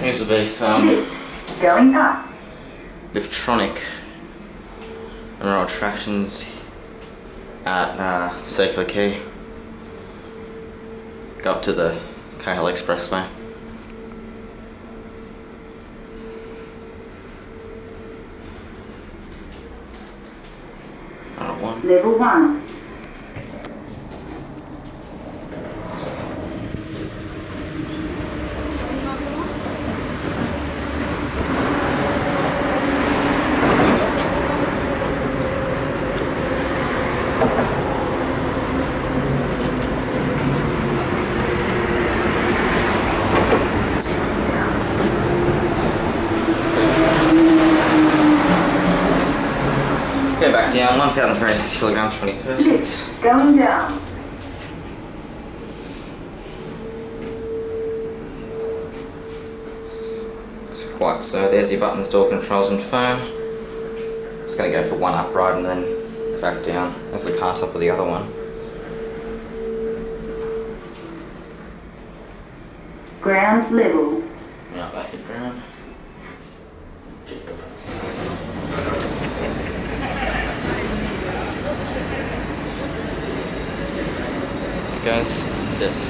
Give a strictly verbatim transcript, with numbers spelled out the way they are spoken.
Here's the base, um, going up. Liftronic M R L Tractions at uh, Circular Quay. Go up to the Cahill Expressway. Alright, one. Level one. Go back down, one thousand three hundred sixty kilograms, twenty persons. Going down. It's quite so. There's your buttons, door controls and phone. Just going to go for one upright and then back down. There's the car top of the other one. Ground level. Now back at ground. There it goes. That's it.